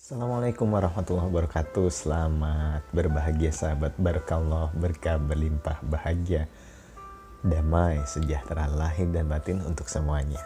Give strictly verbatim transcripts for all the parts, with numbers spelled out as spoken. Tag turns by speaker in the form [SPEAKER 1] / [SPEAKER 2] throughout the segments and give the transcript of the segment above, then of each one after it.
[SPEAKER 1] Assalamualaikum warahmatullahi wabarakatuh. Selamat berbahagia sahabat. Barakallah, berkah berlimpah bahagia, damai, sejahtera lahir dan batin untuk semuanya.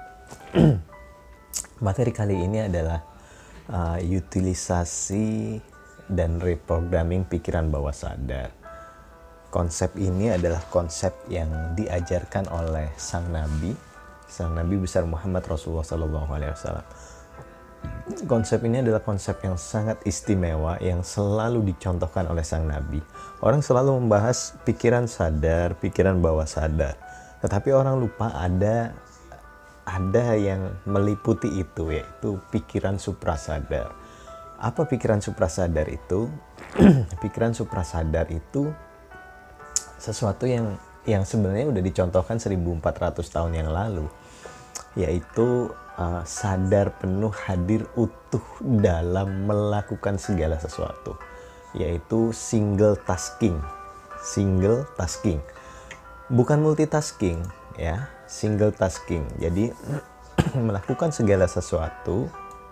[SPEAKER 1] Materi kali ini adalah uh, utilisasi dan reprogramming pikiran bawah sadar. Konsep ini adalah konsep yang diajarkan oleh sang Nabi, sang Nabi besar Muhammad Rasulullah Sallallahu Alaihi Wasallam. Konsep ini adalah konsep yang sangat istimewa yang selalu dicontohkan oleh sang Nabi. Orang selalu membahas pikiran sadar, pikiran bawah sadar. Tetapi orang lupa ada ada yang meliputi itu, yaitu pikiran suprasadar. Apa pikiran suprasadar itu? Pikiran suprasadar itu sesuatu yang yang sebenarnya udah dicontohkan seribu empat ratus tahun yang lalu, yaitu Uh, sadar penuh hadir utuh dalam melakukan segala sesuatu, yaitu single tasking. Single tasking, bukan multitasking ya, single tasking. Jadi melakukan segala sesuatu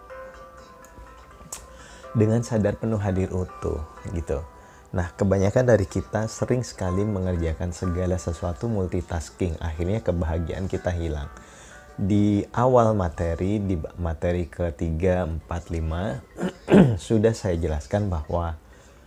[SPEAKER 1] dengan sadar penuh hadir utuh gitu. Nah, kebanyakan dari kita sering sekali mengerjakan segala sesuatu multitasking, akhirnya kebahagiaan kita hilang. Di awal materi, di materi ketiga, empat, lima, sudah saya jelaskan bahwa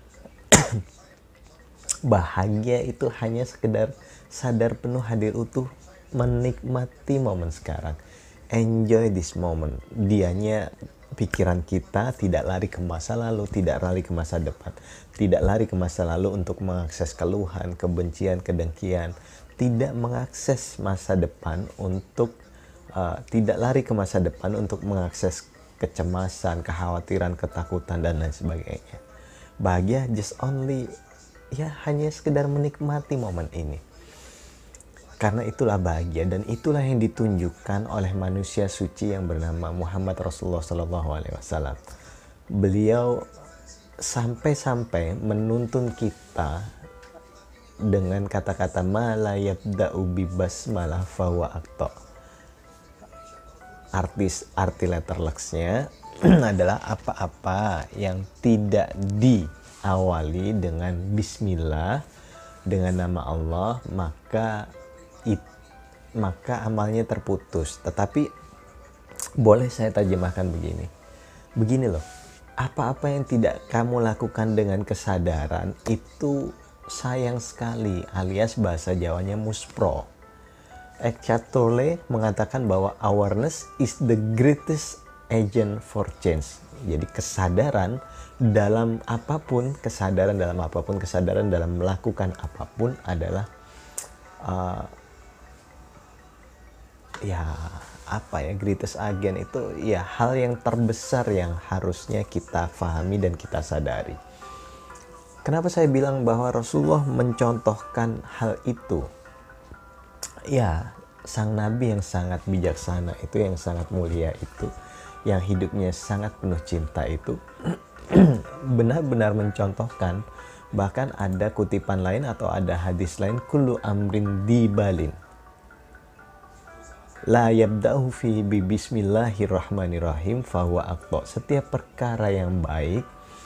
[SPEAKER 1] bahagia itu hanya sekedar sadar penuh hadir utuh, menikmati momen sekarang. Enjoy this moment. Dianya pikiran kita tidak lari ke masa lalu, tidak lari ke masa depan, tidak lari ke masa lalu untuk mengakses keluhan, kebencian, kedengkian, tidak mengakses masa depan untuk Uh, tidak lari ke masa depan untuk mengakses kecemasan, kekhawatiran, ketakutan, dan lain sebagainya. Bahagia just only, ya hanya sekedar menikmati momen ini. Karena itulah bahagia, dan itulah yang ditunjukkan oleh manusia suci yang bernama Muhammad Rasulullah Sallallahu Alaihi Wasallam. Beliau sampai-sampai menuntun kita dengan kata-kata ma la yabda'u bi basmalah fahuwa aqta. Artis arti letterlexnya adalah apa-apa yang tidak diawali dengan bismillah, dengan nama Allah, maka it, maka amalnya terputus. Tetapi boleh saya terjemahkan begini. Begini loh. Apa-apa yang tidak kamu lakukan dengan kesadaran itu sayang sekali, alias bahasa Jawanya muspro. Eckhart Tolle mengatakan bahwa awareness is the greatest agent for change. Jadi kesadaran dalam apapun, kesadaran dalam apapun, kesadaran dalam melakukan apapun adalah uh, ya apa ya, greatest agent itu ya hal yang terbesar yang harusnya kita pahami dan kita sadari. Kenapa saya bilang bahwa Rasulullah mencontohkan hal itu? Ya, sang Nabi yang sangat bijaksana itu, yang sangat mulia itu, yang hidupnya sangat penuh cinta itu, benar-benar mencontohkan. Bahkan ada kutipan lain atau ada hadis lain, kullu amrin dibalin la yabda'u fi bi bismillahirrahmanirrahim fahuwa aqta. Setiap perkara yang baik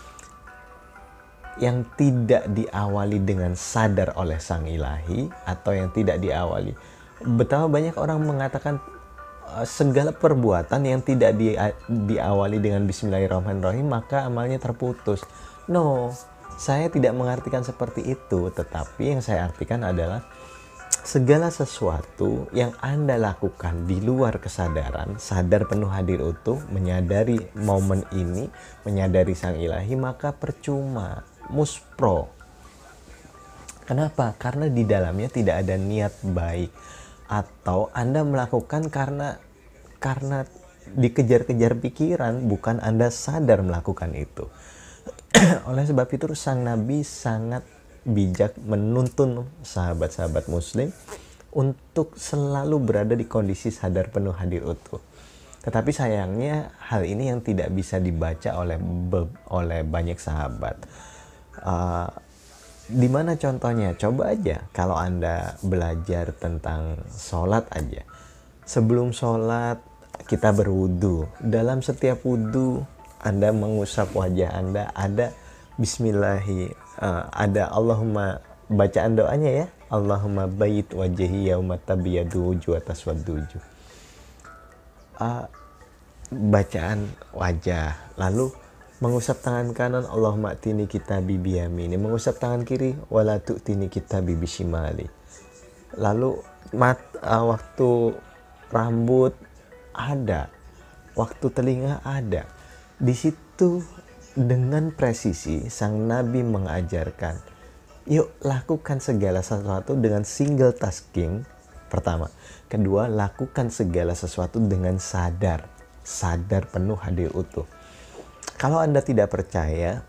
[SPEAKER 1] yang tidak diawali dengan sadar oleh sang ilahi, atau yang tidak diawali, betapa banyak orang mengatakan uh, segala perbuatan yang tidak di, diawali dengan bismillahirrahmanirrahim maka amalnya terputus. No, saya tidak mengartikan seperti itu, tetapi yang saya artikan adalah segala sesuatu yang Anda lakukan di luar kesadaran, sadar penuh hadir utuh, menyadari momen ini, menyadari sang ilahi, maka percuma, muspro. Kenapa? Karena di dalamnya tidak ada niat baik, atau Anda melakukan karena karena dikejar-kejar pikiran, bukan Anda sadar melakukan itu. Oleh sebab itu sang Nabi sangat bijak menuntun sahabat-sahabat muslim untuk selalu berada di kondisi sadar penuh hadir utuh. Tetapi sayangnya hal ini yang tidak bisa dibaca oleh oleh banyak sahabat. Uh, di mana contohnya? Coba aja kalau Anda belajar tentang sholat aja. Sebelum sholat kita berwudu. Dalam setiap wudu Anda mengusap wajah Anda, ada Bismillahi, uh, ada Allahumma, bacaan doanya ya, Allahumma bayit wajhi yauma tabyadu wujuh wa taswaddu wujuh. Uh, bacaan wajah, lalu mengusap tangan kanan, Allahumma tini kitabi biyamini, mengusap tangan kiri, wala tu'tini kitabi bishimali. Lalu mat, uh, waktu rambut ada, waktu telinga ada. Di situ dengan presisi sang Nabi mengajarkan, yuk lakukan segala sesuatu dengan single tasking. Pertama, kedua, lakukan segala sesuatu dengan sadar, sadar penuh hadir utuh. Kalau Anda tidak percaya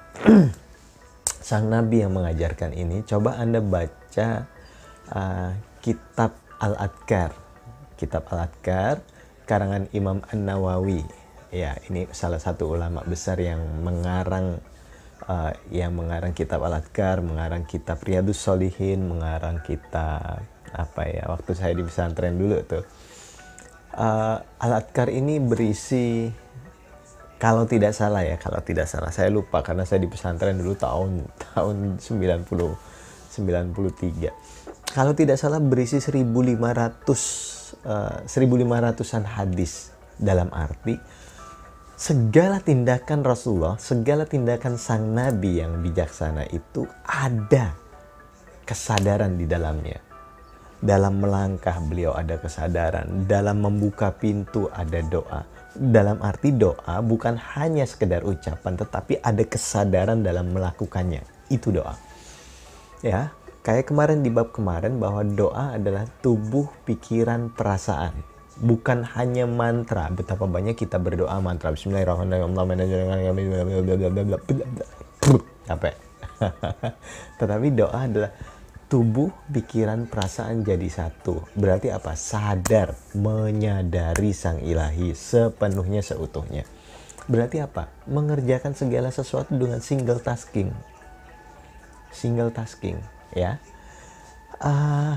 [SPEAKER 1] sang Nabi yang mengajarkan ini, coba Anda baca uh, kitab Al-Adhkar, kitab Al-Adhkar karangan Imam An-Nawawi. Ya, ini salah satu ulama besar yang mengarang uh, yang mengarang kitab Al-Adhkar, mengarang kitab Riyadhus Shalihin, mengarang kitab apa ya, waktu saya di pesantren dulu tuh. Uh, Al-Adhkar ini berisi, kalau tidak salah ya, kalau tidak salah, saya lupa karena saya di pesantren dulu tahun tahun sembilan puluh, sembilan puluh tiga. Kalau tidak salah berisi seribu lima ratus uh, seribu lima ratusan hadis, dalam arti segala tindakan Rasulullah, segala tindakan sang Nabi yang bijaksana itu ada kesadaran di dalamnya. Dalam melangkah beliau ada kesadaran, dalam membuka pintu ada doa. Dalam arti doa bukan hanya sekedar ucapan, tetapi ada kesadaran dalam melakukannya. Itu doa. Ya, kayak kemarin di bab kemarin bahwa doa adalah tubuh, pikiran, perasaan. Bukan hanya mantra. Betapa banyak kita berdoa mantra Bismillahirrahmanirrahim capek. Tetapi doa adalah tubuh, pikiran, perasaan jadi satu. Berarti apa? Sadar, menyadari sang ilahi sepenuhnya, seutuhnya. Berarti apa? Mengerjakan segala sesuatu dengan single tasking. Single tasking, ya. Uh,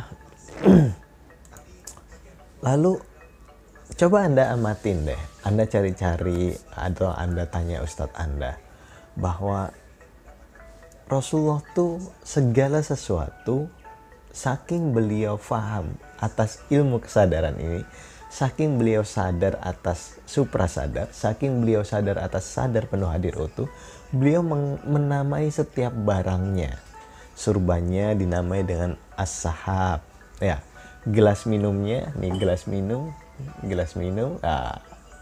[SPEAKER 1] lalu coba Anda amatin deh, Anda cari-cari atau Anda tanya Ustadz Anda bahwa Rasulullah tuh segala sesuatu, saking beliau faham atas ilmu kesadaran ini, saking beliau sadar atas suprasadar, saking beliau sadar atas sadar penuh hadir utuh, beliau menamai setiap barangnya. Surbannya dinamai dengan as-sahab, ya. Gelas minumnya, nih gelas minum, gelas minum, ah,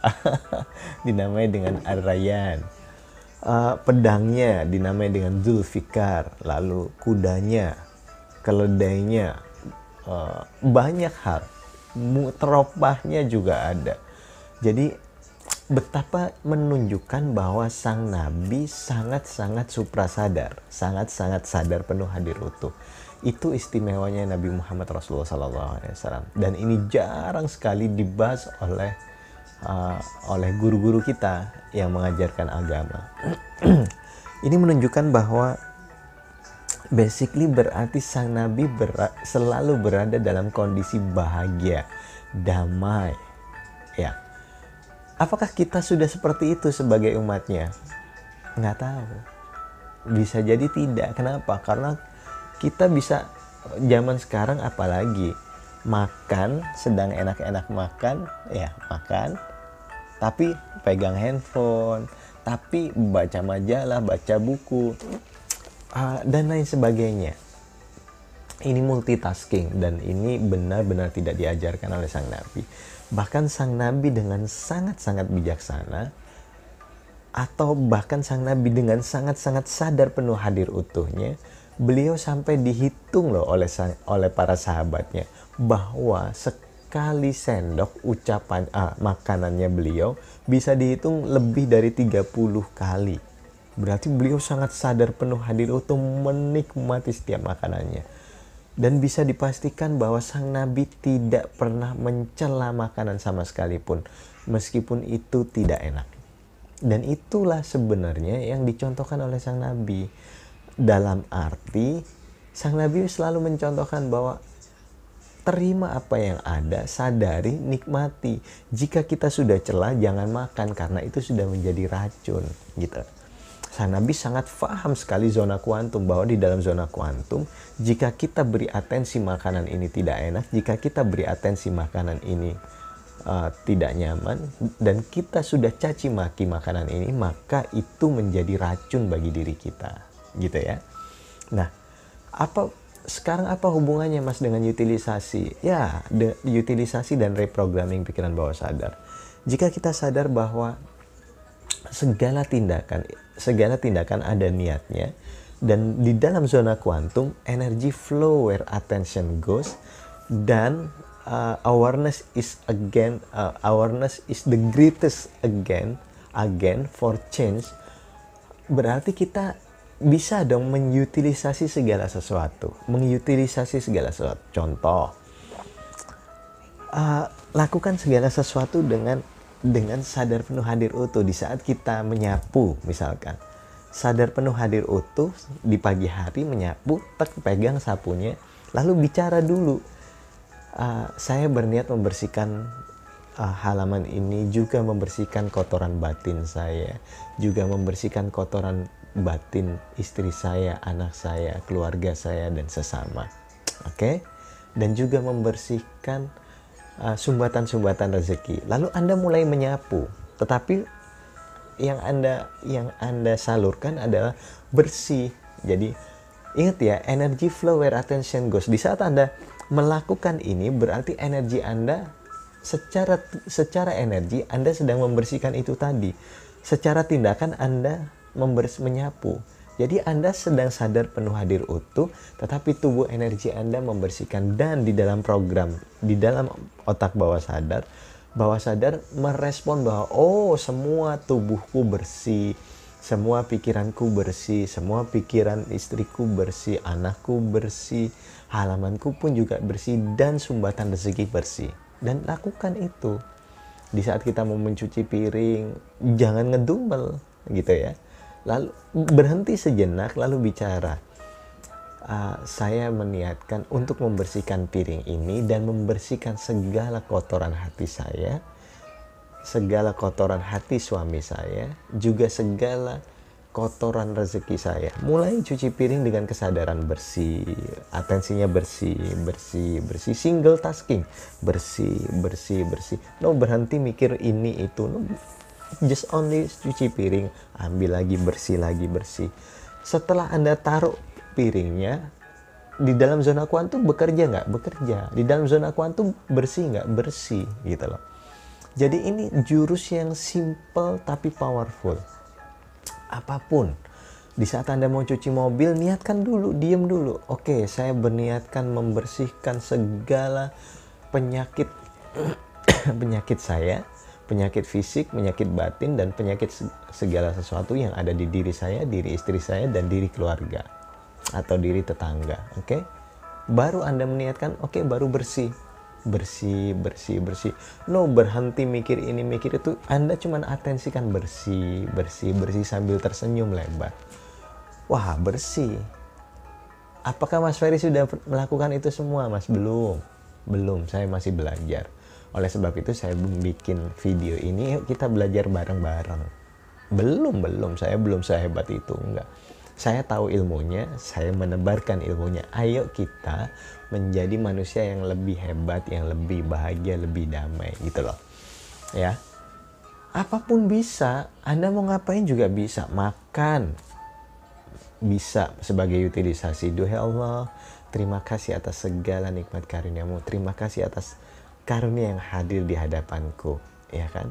[SPEAKER 1] dinamai dengan ar-rayyan. Uh, pedangnya dinamai dengan Zulfikar, lalu kudanya, keledainya, uh, banyak hal. Teropahnya juga ada. Jadi betapa menunjukkan bahwa sang Nabi sangat-sangat suprasadar, sangat-sangat sadar penuh hadir utuh. Itu istimewanya Nabi Muhammad Rasulullah sallallahu alaihi wasallam. Dan ini jarang sekali dibahas oleh uh, oleh guru-guru kita yang mengajarkan agama. Ini menunjukkan bahwa basically berarti sang Nabi ber- selalu berada dalam kondisi bahagia, damai. Ya. Apakah kita sudah seperti itu sebagai umatnya? Nggak tahu. Bisa jadi tidak. Kenapa? Karena kita bisa zaman sekarang apalagi makan, sedang enak-enak makan, ya makan, tapi pegang handphone, tapi baca majalah, baca buku, uh, dan lain sebagainya. Ini multitasking dan ini benar-benar tidak diajarkan oleh sang Nabi. Bahkan sang Nabi dengan sangat-sangat bijaksana, atau bahkan sang Nabi dengan sangat-sangat sadar penuh hadir utuhnya, beliau sampai dihitung loh oleh oleh para sahabatnya bahwa sekali sendok ucapan ah, makanannya beliau bisa dihitung lebih dari tiga puluh kali. Berarti beliau sangat sadar penuh hadir utuh menikmati setiap makanannya. Dan bisa dipastikan bahwa sang Nabi tidak pernah mencela makanan sama sekalipun, meskipun itu tidak enak. Dan itulah sebenarnya yang dicontohkan oleh sang Nabi. Dalam arti, sang Nabi selalu mencontohkan bahwa terima apa yang ada, sadari, nikmati. Jika kita sudah celah, jangan makan karena itu sudah menjadi racun, gitu. Sang Nabi sangat paham sekali zona kuantum, bahwa di dalam zona kuantum, jika kita beri atensi makanan ini tidak enak, jika kita beri atensi makanan ini uh, tidak nyaman, dan kita sudah caci maki makanan ini, maka itu menjadi racun bagi diri kita, gitu ya. Nah, apa sekarang apa hubungannya Mas dengan utilisasi? Ya, de, utilisasi dan reprogramming pikiran bawah sadar. Jika kita sadar bahwa segala tindakan, segala tindakan ada niatnya, dan di dalam zona kuantum, energy flow where attention goes, dan uh, awareness is again, uh, awareness is the greatest again, again for change. Berarti kita bisa dong mengutilisasi segala sesuatu, mengutilisasi segala sesuatu. Contoh, uh, lakukan segala sesuatu dengan dengan sadar penuh hadir utuh. Di saat kita menyapu, misalkan, sadar penuh hadir utuh di pagi hari menyapu, tek, pegang sapunya, lalu bicara dulu. Uh, saya berniat membersihkan uh, halaman ini, juga membersihkan kotoran batin saya, juga membersihkan kotoran batin istri saya, anak saya, keluarga saya, dan sesama. Oke? Okay? Dan juga membersihkan uh, sumbatan-sumbatan rezeki. Lalu Anda mulai menyapu, tetapi yang Anda yang Anda salurkan adalah bersih. Jadi ingat ya, energy flow where attention goes. Di saat Anda melakukan ini, berarti energi Anda secara secara energi Anda sedang membersihkan itu tadi. Secara tindakan Anda members menyapu. Jadi Anda sedang sadar penuh hadir utuh, tetapi tubuh energi Anda membersihkan. Dan di dalam program, di dalam otak bawah sadar, bawah sadar merespon bahwa oh, semua tubuhku bersih, semua pikiranku bersih, semua pikiran istriku bersih, anakku bersih, halamanku pun juga bersih, dan sumbatan rezeki bersih. Dan lakukan itu. Di saat kita mau mencuci piring, jangan ngedumel, gitu ya. Lalu berhenti sejenak, lalu bicara. Uh, saya meniatkan untuk membersihkan piring ini dan membersihkan segala kotoran hati saya, segala kotoran hati suami saya, juga segala kotoran rezeki saya. Mulai cuci piring dengan kesadaran bersih, atensinya bersih, bersih, bersih, single tasking, bersih, bersih, bersih. No berhenti mikir ini itu, no, just only cuci piring, ambil lagi, bersih lagi, bersih. Setelah Anda taruh piringnya, di dalam zona kuantum bekerja nggak? Bekerja. Di dalam zona kuantum bersih nggak? Bersih, gitu loh. Jadi ini jurus yang simple tapi powerful. Apapun, di saat Anda mau cuci mobil, niatkan dulu, diam dulu. Oke, saya berniatkan membersihkan segala penyakit penyakit saya, penyakit fisik, penyakit batin, dan penyakit segala sesuatu yang ada di diri saya, diri istri saya, dan diri keluarga atau diri tetangga. Oke, baru Anda meniatkan, oke, baru bersih. Bersih, bersih, bersih. No berhenti mikir ini, mikir itu. Anda cuma atensikan bersih, bersih, bersih sambil tersenyum lebar. Wah, bersih. Apakah Mas Ferry sudah melakukan itu semua, Mas? Belum. Belum, saya masih belajar. Oleh sebab itu saya bikin video ini, yuk kita belajar bareng-bareng. Belum, belum. Saya belum sehebat itu, enggak. Saya tahu ilmunya, saya menebarkan ilmunya. Ayo kita menjadi manusia yang lebih hebat, yang lebih bahagia, lebih damai, gitu loh. Ya. Apapun bisa, Anda mau ngapain juga bisa. Makan bisa sebagai utilisasi. Duhai Allah, terima kasih atas segala nikmat karunia-Mu. Terima kasih atas karunia yang hadir di hadapanku, ya kan?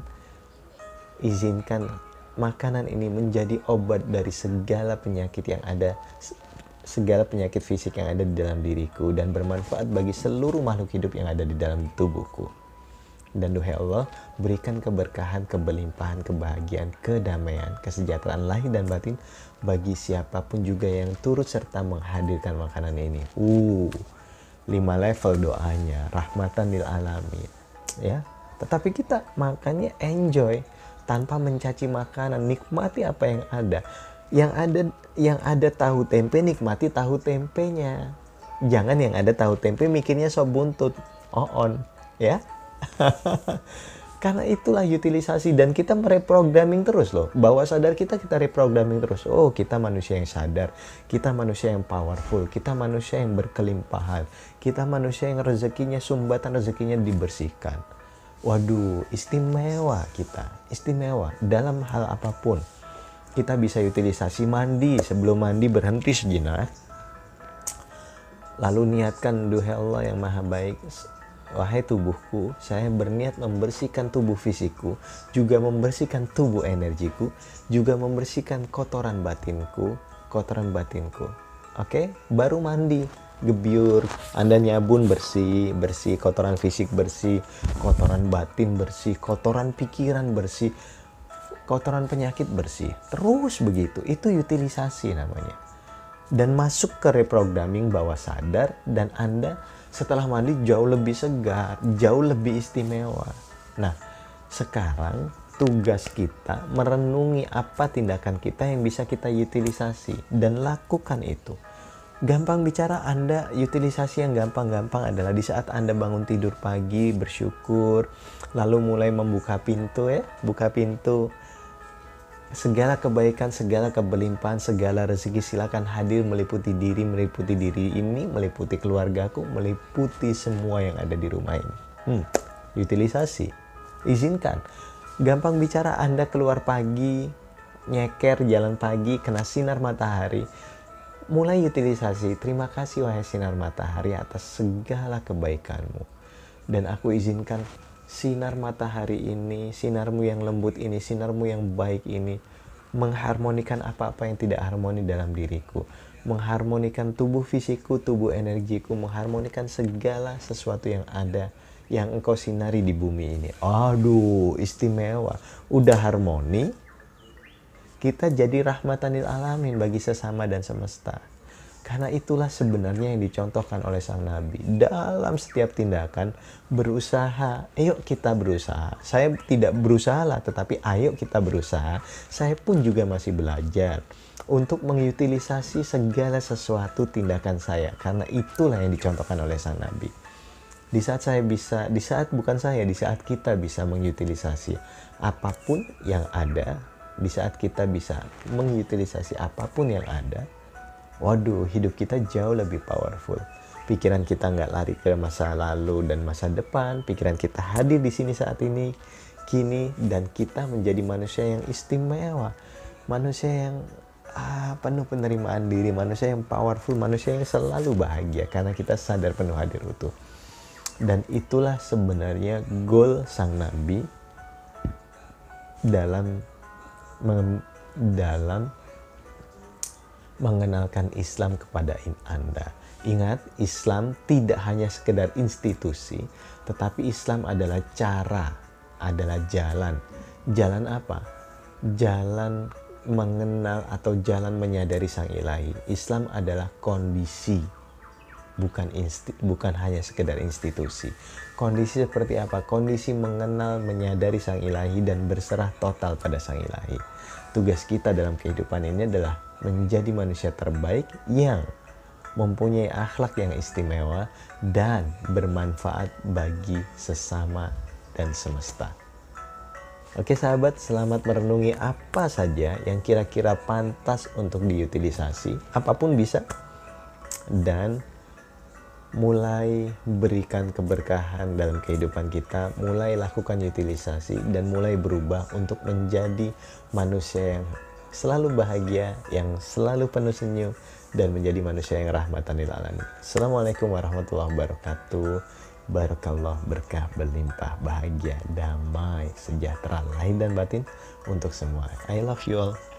[SPEAKER 1] Izinkan makanan ini menjadi obat dari segala penyakit yang ada, segala penyakit fisik yang ada di dalam diriku, dan bermanfaat bagi seluruh makhluk hidup yang ada di dalam tubuhku. Dan duhai Allah, berikan keberkahan, kebelimpahan, kebahagiaan, kedamaian, kesejahteraan lahir dan batin bagi siapapun juga yang turut serta menghadirkan makanan ini. Uh, lima level doanya, rahmatan lil alamin, ya. Tetapi kita makannya enjoy, tanpa mencaci makanan, nikmati apa yang ada. Yang ada yang ada tahu tempe, nikmati tahu tempenya. Jangan yang ada tahu tempe mikirnya sop buntut. Oh on, ya. Karena itulah utilisasi, dan kita mereprogramming terus loh. Bawah sadar kita, kita reprogramming terus. Oh, kita manusia yang sadar, kita manusia yang powerful, kita manusia yang berkelimpahan, kita manusia yang rezekinya, sumbatan rezekinya dibersihkan. Waduh, istimewa kita, istimewa dalam hal apapun. Kita bisa utilisasi. Mandi, sebelum mandi berhenti sejenak. Lalu niatkan, duhai Allah yang maha baik, wahai tubuhku, saya berniat membersihkan tubuh fisikku, juga membersihkan tubuh energiku, juga membersihkan kotoran batinku, kotoran batinku. Oke, baru mandi, gebyur, Anda nyabun bersih, bersih, kotoran fisik bersih, kotoran batin bersih, kotoran pikiran bersih, kotoran penyakit bersih. Terus begitu, itu utilisasi namanya. Dan masuk ke reprogramming bawah sadar, dan Anda setelah mandi jauh lebih segar, jauh lebih istimewa. Nah, sekarang tugas kita merenungi apa tindakan kita yang bisa kita utilisasi, dan lakukan itu. Gampang bicara, Anda utilisasi yang gampang-gampang adalah di saat Anda bangun tidur pagi, bersyukur, lalu mulai membuka pintu ya, buka pintu. Segala kebaikan, segala kebelimpahan, segala rezeki silakan hadir meliputi diri, meliputi diri ini, meliputi keluargaku, meliputi semua yang ada di rumah ini. Hmm, utilisasi. Izinkan. Gampang bicara, Anda keluar pagi, nyeker jalan pagi, kena sinar matahari. Mulai utilisasi. Terima kasih wahai sinar matahari atas segala kebaikanmu. Dan aku izinkan sinar matahari ini, sinarmu yang lembut ini, sinarmu yang baik ini, mengharmonikan apa-apa yang tidak harmoni dalam diriku, mengharmonikan tubuh fisikku, tubuh energiku, mengharmonikan segala sesuatu yang ada, yang engkau sinari di bumi ini. Aduh, istimewa. Udah harmoni, kita jadi rahmatan lil alamin bagi sesama dan semesta. Karena itulah sebenarnya yang dicontohkan oleh sang Nabi. Dalam setiap tindakan, berusaha. Ayo kita berusaha. Saya tidak berusaha lah, tetapi ayo kita berusaha. Saya pun juga masih belajar untuk mengutilisasi segala sesuatu tindakan saya. Karena itulah yang dicontohkan oleh sang Nabi. Di saat saya bisa, di saat bukan saya, di saat kita bisa mengutilisasi apapun yang ada, di saat kita bisa mengutilisasi apapun yang ada, waduh, hidup kita jauh lebih powerful. Pikiran kita nggak lari ke masa lalu dan masa depan. Pikiran kita hadir di sini saat ini, kini, dan kita menjadi manusia yang istimewa. Manusia yang ah, penuh penerimaan diri, manusia yang powerful, manusia yang selalu bahagia karena kita sadar penuh hadir utuh. Dan itulah sebenarnya goal sang Nabi dalam dalam mengenalkan Islam kepada Anda. Ingat, Islam tidak hanya sekedar institusi, tetapi Islam adalah cara, adalah jalan. Jalan apa? Jalan mengenal atau jalan menyadari Sang Ilahi. Islam adalah kondisi, bukan insti, bukan hanya sekedar institusi. Kondisi seperti apa? Kondisi mengenal, menyadari Sang Ilahi dan berserah total pada Sang Ilahi. Tugas kita dalam kehidupan ini adalah menjadi manusia terbaik yang mempunyai akhlak yang istimewa dan bermanfaat bagi sesama dan semesta. Oke sahabat, selamat merenungi apa saja yang kira-kira pantas untuk diutilisasi, apapun bisa, dan mulai berikan keberkahan dalam kehidupan kita, mulai lakukan utilisasi dan mulai berubah untuk menjadi manusia yang selalu bahagia, yang selalu penuh senyum, dan menjadi manusia yang rahmatan lil alamin. Assalamualaikum warahmatullahi wabarakatuh. Barakallah, berkah, berlimpah, bahagia, damai, sejahtera lahir dan batin untuk semua. I love you all.